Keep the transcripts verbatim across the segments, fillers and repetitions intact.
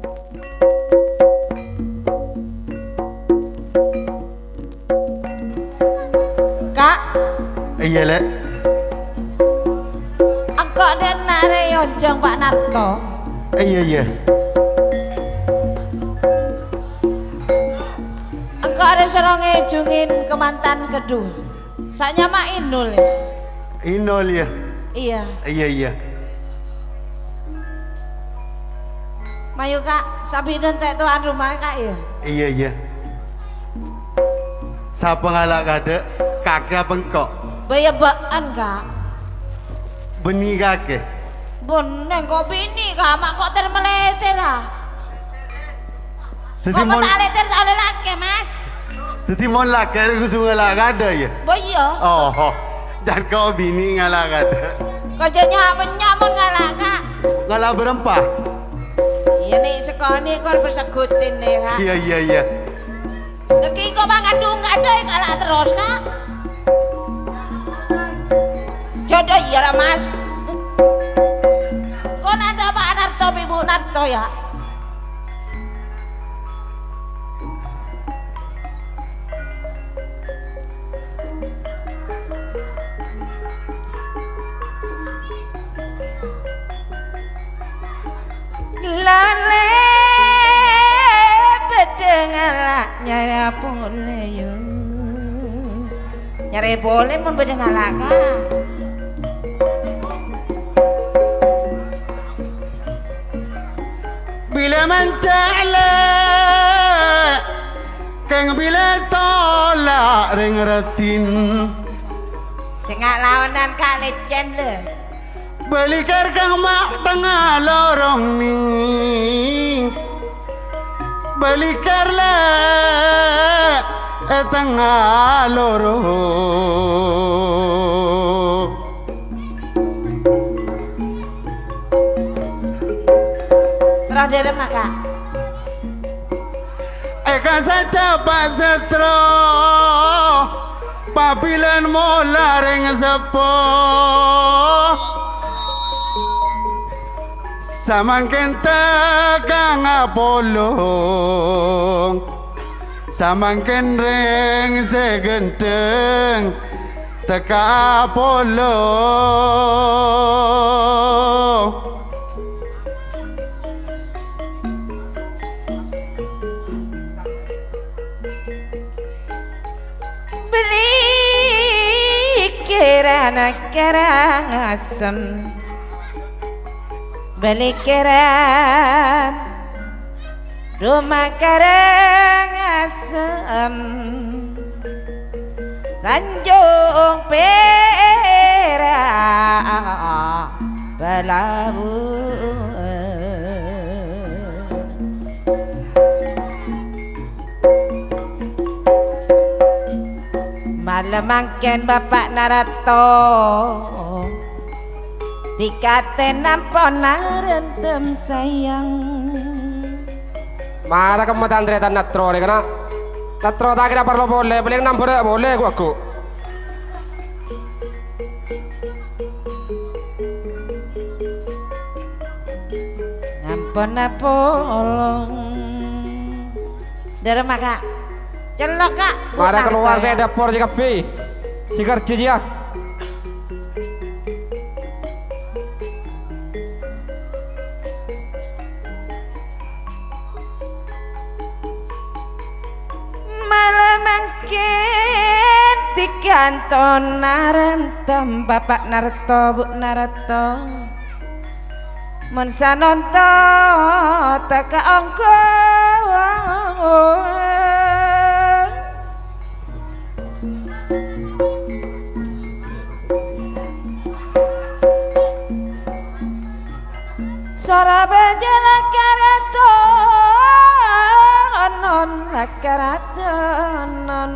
Kak. Iya, Lek. Kok den nare yonjong Pak Narto? Iya, iya. Engkau ada seronge jungin kemantan kedua. Saknya mak Inul ya? Inul ya? Iya. Iya, iya. Mayu Kak, sabi nentek tuan rumah Kak ya? Iya, iya. Siapa ngalak kade? Kakek bengkok. Bayabaan Kak. Beni kakek. Boneng kok bini Kak, mak kok termeleter ah. Jadi Kok mon tak leter tak oleh laki Mas? Jadi mon laki aku tuh ngalak kade ya? Boyo. Oh, oh. Dan kau bini ngalak kade. Kerjanya penyamun ngalak Kak. Ngalak berempah? Iya nih sekolah nih kau bersegutin nih Kak. Iya, iya, iya. Lagi kok mengandung gak ada yang ngalak terus Kak. Jodoh iya lah Mas. Kok nanti Pak Narto Ibu Narto ya? Lale bedengalak nyari boleh yuk. Nyari boleh mun bedengalak Kak. Bila mentala keng bila tolak ring retin Sengak lawanan Kak lecen le. Balikar kang mak tengah lorong ni Balikar lah eh tengah lorong Terus dari Kak. Eka saja Pak Setro Papilan mola ring sepo Samangken tegang apolong Samangken ring segenteng teka apolong Kirana kerang asam belikiran rumah kerang asam Tanjung Perak Pelabuhan malam mangken Bapak Narto dikaten nampon narentem sayang Mara kamu tandretan natro deh karena natro tak kira perlu boleh paling enam boleh boleh gua aku nampon napolong dari maka celok Kak. Mara keluar saya dapur jika pi jika kerja malam mangkin di kanton narentem Bapak Narto Bu Narto mun sanonto teka angko Sora berjalan karatonon karatonon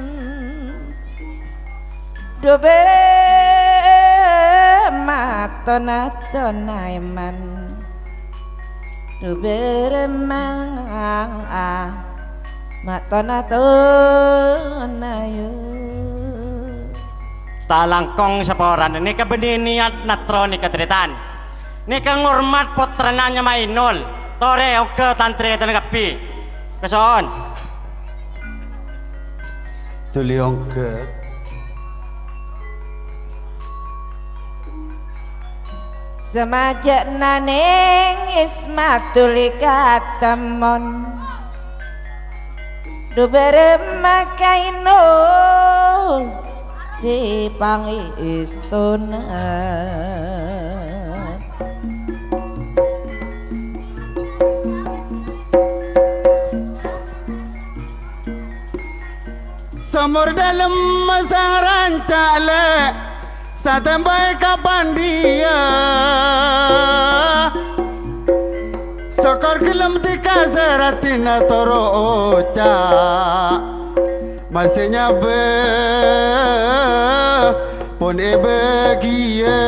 dobe maton-aton aiman dobe remang maton-aton ayo talangkong saporan ini kebenih niat natro nih keteritan ini kengurmat potrenanya Mainul tore oke tantri tenegapi keson tuli ongke semajak naning ismatul katemon do beremakainul si pangistuna Samur dalam masang rancale satembai kapan dia Sokor gelem tika seratina toro oca Masihnya be pun ebegia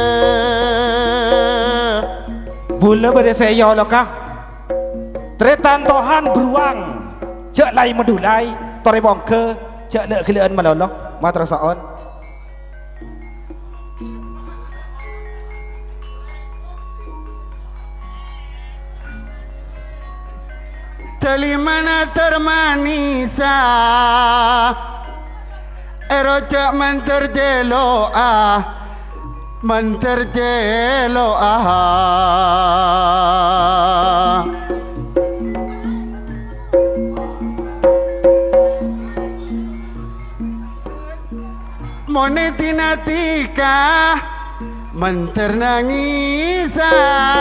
Bula pada saya lokah Tretan tohan beruang Cek lai medulai Tore bongke Cek lek kelaan malolok Matra saon Tali mana termanisa Erojak menterjelo ah Menterjelo ah Monetina tika menternangisa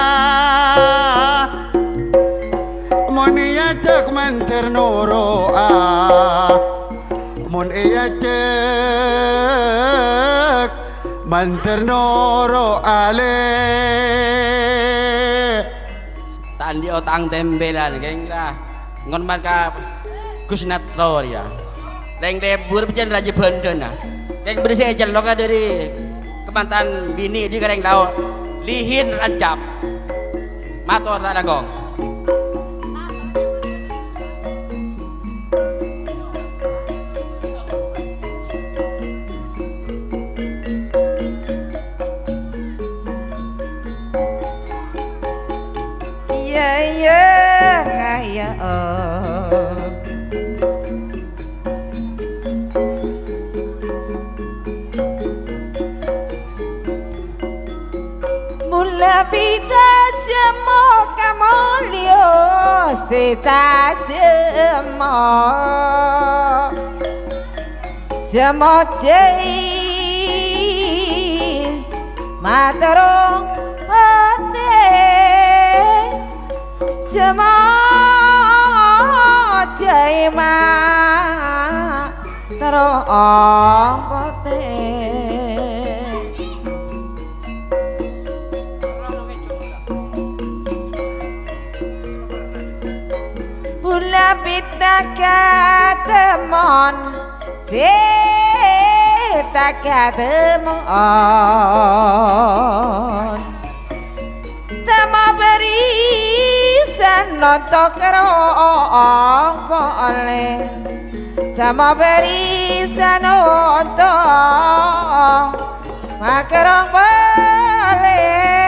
Moni ajak menternoro ah Mon ajak menternoro ale Tandi otang tembelan geng lah ngon maka Gusnatro ya Reng debur pejan raja bandana Keng bersih celok dari kemantan bini di kereng laut lihin rancap mator tak langgong iya iya ngaya oh Mula pita jemo kamolio seta jemo jemo jai matarong pate jemo jai matarong pate Pula pita katemon Sita katemon Tama berisan nontok kerong boleh Tama berisan nontok makerong boleh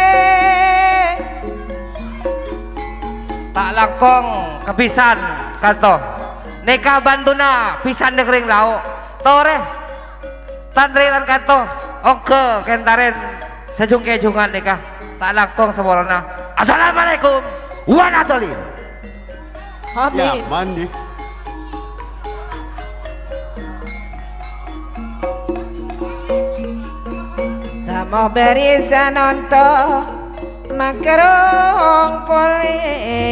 tak langkong kepisan kanto neka banduna pisan negering lau tore tantrilan kanto oke kentaren sejung kejungan neka tak langkong semorona assalamualaikum warahmatullahi Ya mandi Tamo berisan nonton makarong pole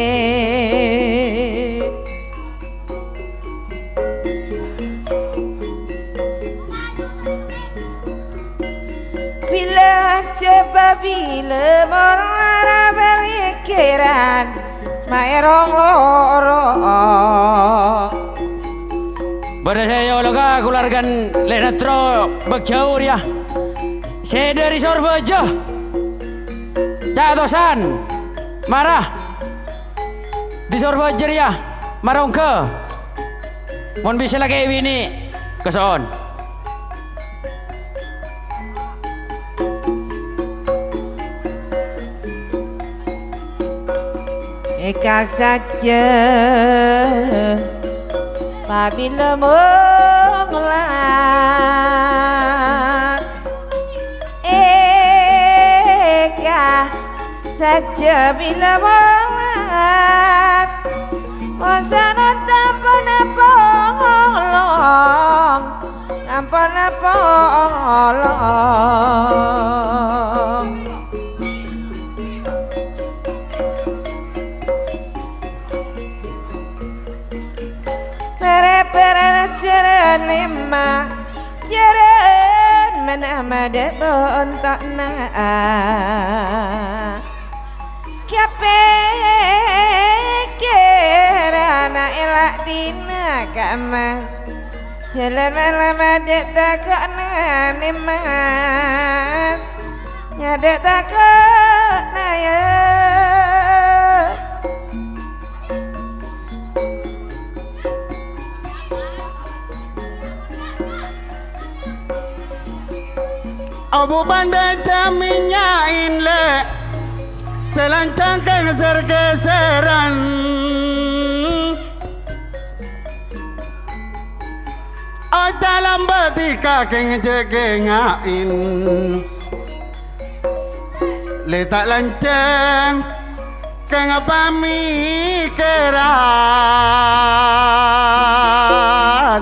bila coba bila melara balikiran maerong loro Berdaya loka keluargan Lenatro berjauh ya saya dari Sorbojo Catosan marah di Sorbojer ya marong ke mon bisa lagi ini keson Eka saja apabila mengelat Eka saja bila mengelat Wasana tanpa nolong tanpa nolong Pere-pere jaran lima jaran mana mada bontok na Kape kerana elak dina kamas jalan malam ada takut nani mas ada takut naya Abu pandai jaminnya inle selancang keser-keseran Oh dalam betika keng jegengain letak lancang keng pamikiran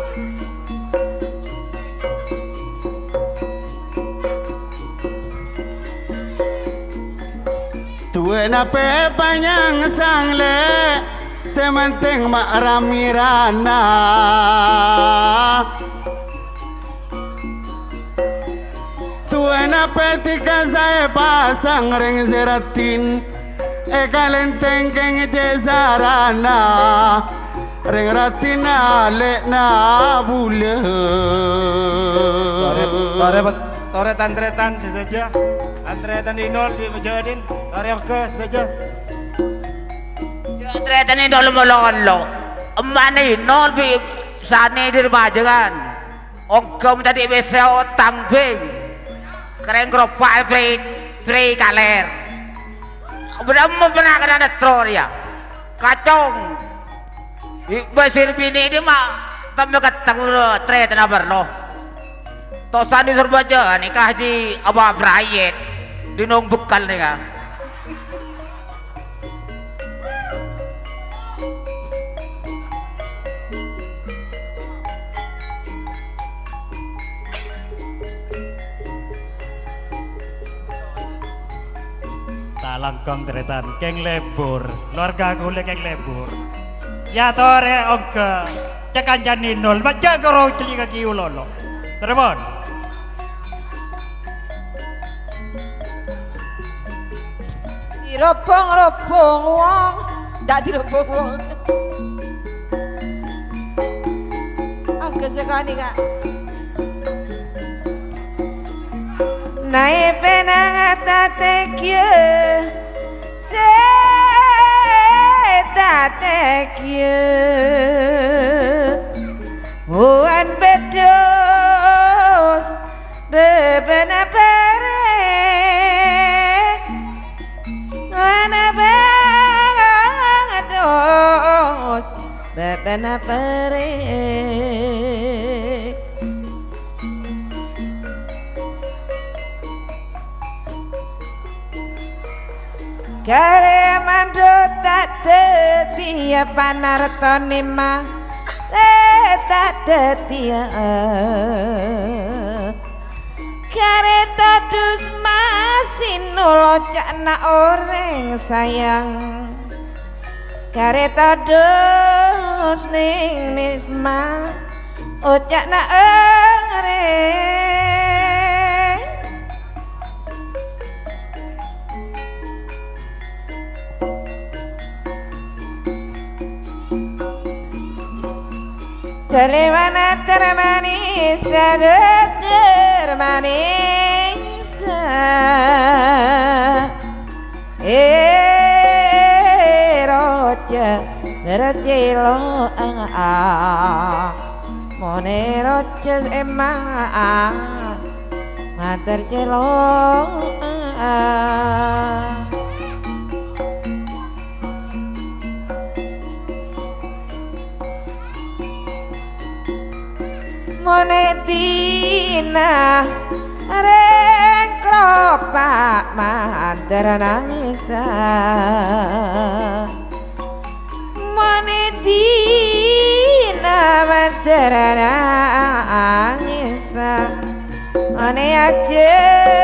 Tuan apa panjang sangle sementing mak ramirana Tuan apa tika saya pasang ring zeratin eka lenteng keng jezarana ring ratina lekna bule Tore tore tantretan saja. Tantretan di nol di Mujahidin. Tore ke saja. Tantretan ini dulu melolo. Mana nol bi sana di rumah jangan. Ogom tadi besok tanggung. Keren keropak free free kaler. Berapa pernah kena troll ya? Kacung. Basir bini ini mah tambah ketemu tantretan apa lo? Tosan di Surabaya nikah di Abah Brayet di Nong Bekal nikah. Talangkong teretan keng lebur, keluarga gule keng lebur. Ya tore oke, cekan janinol, baca karo celi kaki ulolo. Terbon. Dirobong-robong wong, ndak dirobong wong. Agak sekali kak. Naik penang tatekye, setatekye, wan bedos bebena pere. Dos bebena pere kare mando tak tetia panartone mah tak tetia kare tadus masinulo cakna orang sayang Kareta dos ning nisma ocak na ere Telewana termanis termanis eh roja nerjelo ah mone roja emang ah mater jelo ah monetina rekro pak manter nangisa monetina manter nangisa ane aja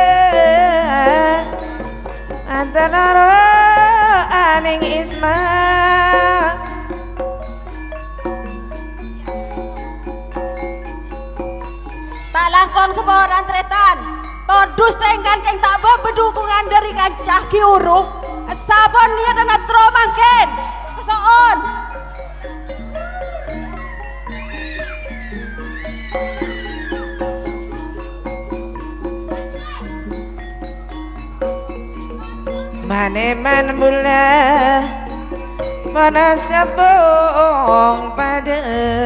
antara aning isma tak langkong seporan tretan todus tengkan keng tak bedukungan dari kancah kiuruh sabon niat dan atro mangken kesoon mane man mula mana sabong pada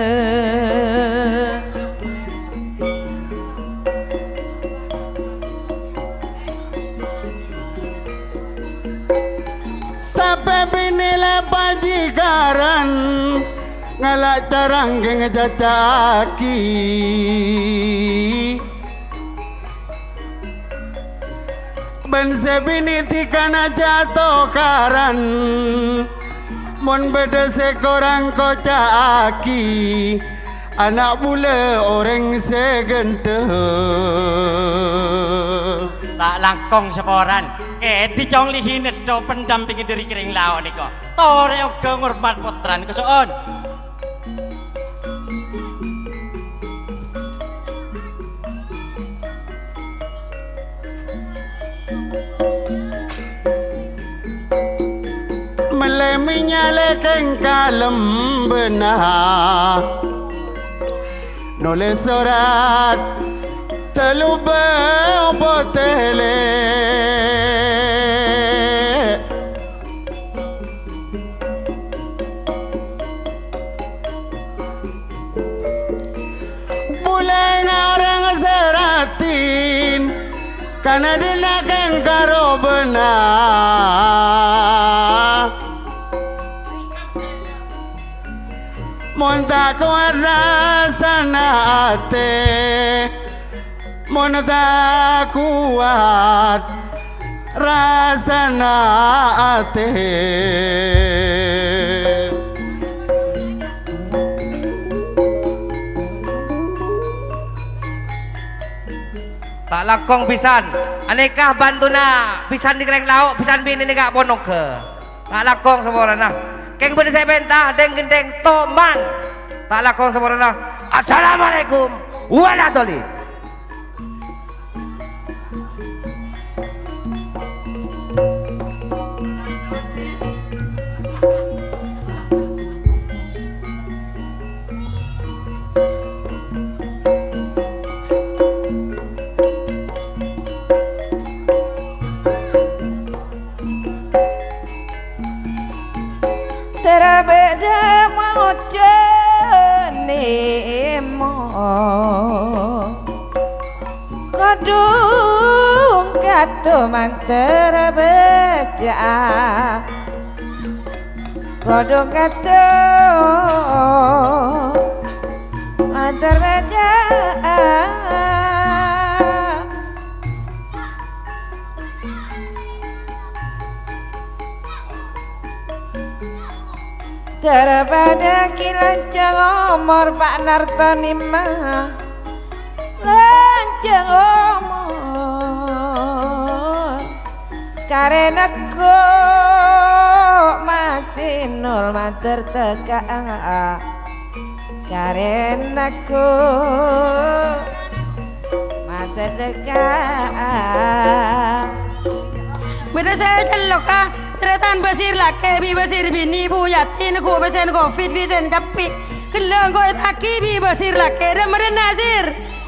sampai binile pajikaran ngalak carang ngejajaki ben sebini tikana jatuh karan mon beda sekorang kocaki anak bule orang segente tak langkong seporan eh dicong lihin itu pendampingi dari kering lawan niko tore oke ngurmat putran kesoon meleminya lekeng kalem benah nulis surat teluba botele mulai orang seratin karena dinakeng karo benah mon tak kuat rasana ate mon tak kuat rasana ate tak langkong pisan aneka bantuna pisan di kereng lauk pisan bini ni gak ponok ke tak langkong semorana keng beri saya bentah deng gendeng toman tak langkong semorana assalamualaikum warahmatullahi terbeda mau jenimo kodung katuman terbeja kodung katuman terbeja daripada kilancang umur Pak Nartoni mah lancang umur karena ku masih nol mater teka karena ku mater teka beda saya celok ah tretan basir lake bi basir bini bu yatin ku besen ko fit bisen capi kelang ko taki bi basir lake dan meren nazir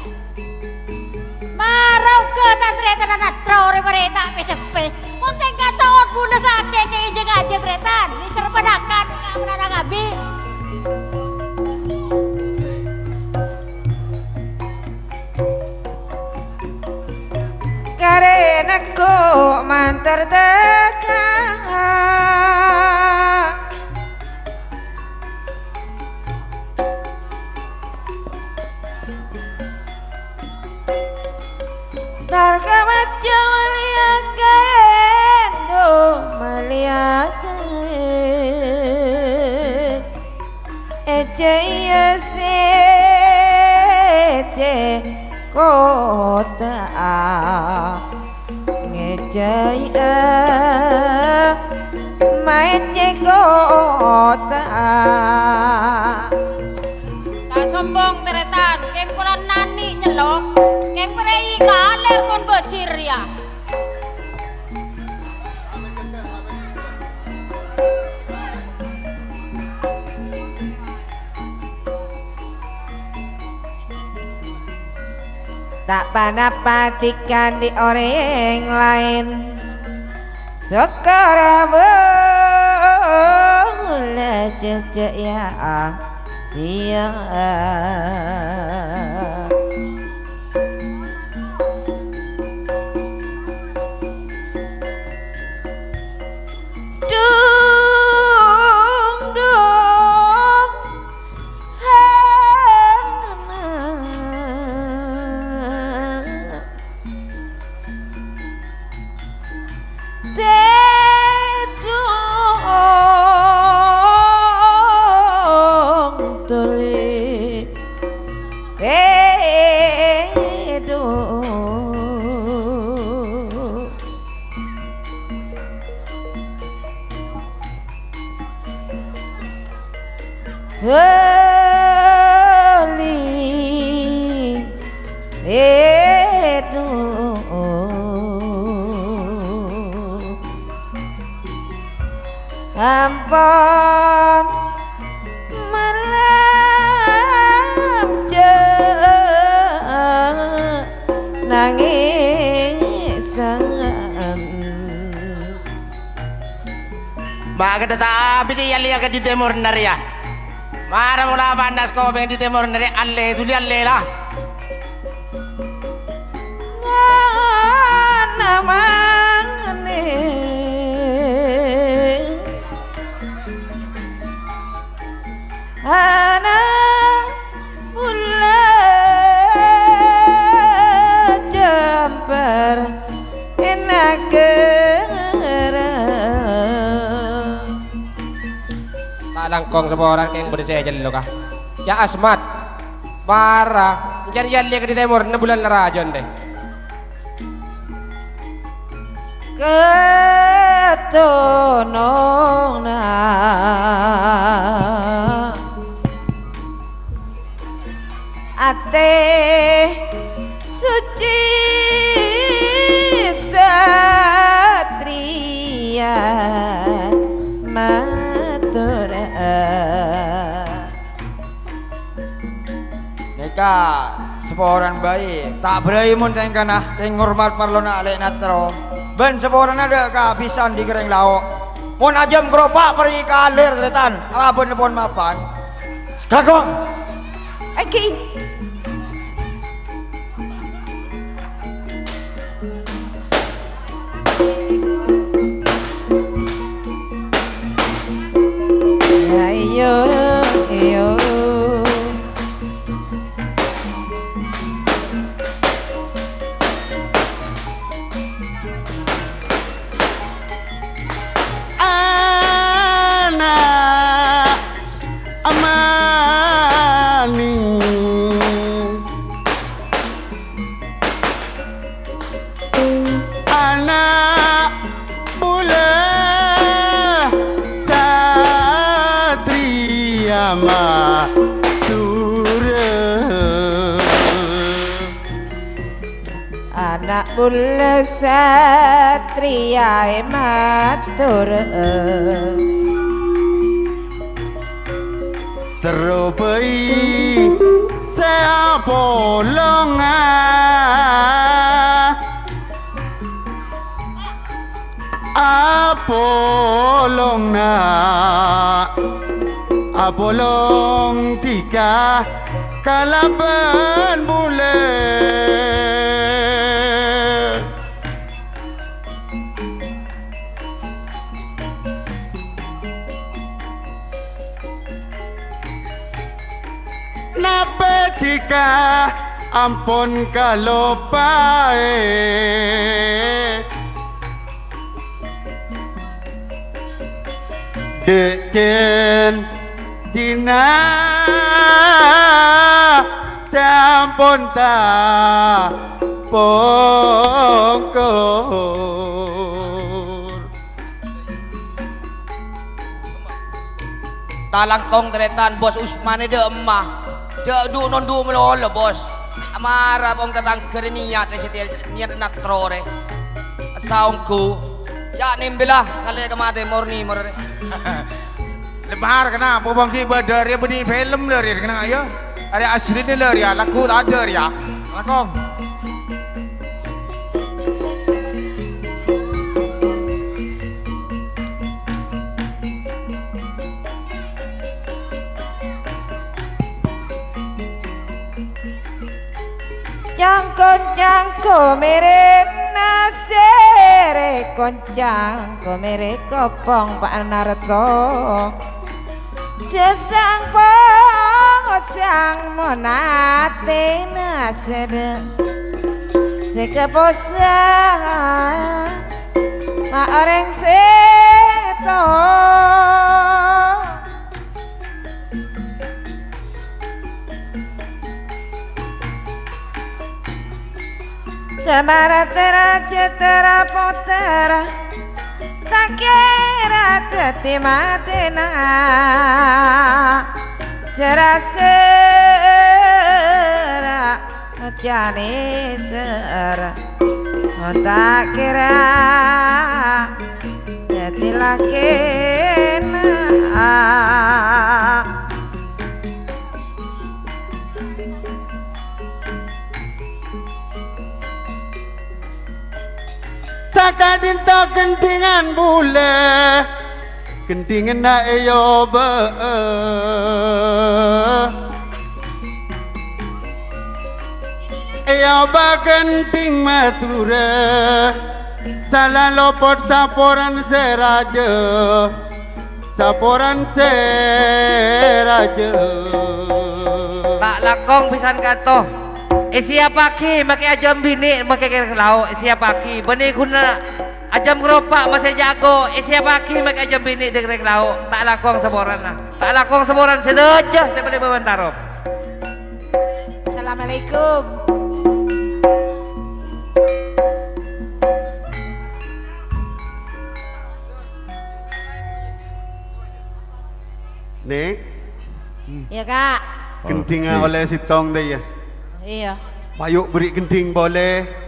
marau ke tantretan anak trore mereka pesepe munteng kata ot bunda saja jeng aja tretan di serpedakan menara ngabi karena ku mantar teka je kota ngejai mai je kota tak sombong teretan keng kula nani nyelok keng prei kaler pun besir ya tak panapatikan di orang lain sekarang boleh jejak ya siang ampun malam jeng nangisan Mbak kata tapi dia lihat di timur nari ya marah mula bandas kau yang di timur nari alle itu dia alle lah nama anak mula jemper enak tak langkong semua orang yang bersih aja lo kah ya asmat parah jadi yang lihat di timur enam bulan rajon deh ketonong na ate suci satria matura neka seorang baik tak berai mun tengkana teng hormat parlona alek natro ben seorang ada kehabisan di kereng lauk mun ajam gerobak pergi kalir tretan rabun pun mapan sekagong Eki ayo ayo anak amani anak bule satria matura anak bule satria matura terbaik saya bolonga apolong na apolong tiga kalaban bulan napetika ampun kalau baik Dejen Tina sampun tak pungkur. Talangkong tretan bos Usman de emah. Dek du non du melolo bos. Amara bong tatang kerniat setia niat natrore. Saungku. Ya nimbelah kali kemate murni murni. Lebar kenapa bang ki badar ya bedi film dari kena ya. Ada asli ni lah ya, laku tak ada ya. Lakong. Cangkon cangko mere nasere koncang ko mere kopong Pak Narto. Jesang pong sang monate nasede sekeposa ma orang seto tamara tera cetera potera takera teti matena cerasera jani sera takera teti lakena Saka dinta kentingan bule kentingan na eyo be eyo ba kenting mature salah lopot saporan seraja saporan seraja tak lakong pisan kato. Eh siapa ki make ajam bini make kereng lauk siapa ki beni guna ajam geropak masih jago eh siapa ki make ajam bini de kereng lauk tak lakong seboran lah tak lakong seboran sedeja saya boleh bebentarop. Assalamualaikum. Nek Ya kak. kentingan oleh si tong deh ya. Iya. Payuk beri kenting boleh.